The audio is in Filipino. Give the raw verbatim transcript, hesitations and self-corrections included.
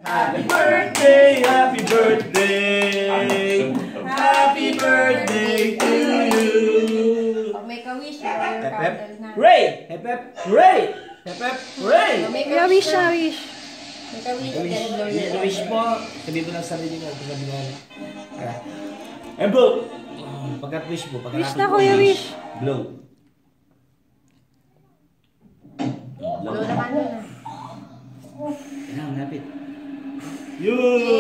Happy birthday, happy birthday. Happy birthday to you. Pag may ka-wish, yung candle na. Hooray! Hep hep, hooray! Hep hep, hooray! May Yeah, wish na, wish. May ka-wish. Wish, wish mo. Sabihin mo lang sa sarili mo. Sabihin mo lang. And blow! Pagkat wish mo. Wish na, kuya, wish. Blow. Blow na ka na. Kailangan, lapit. Yun!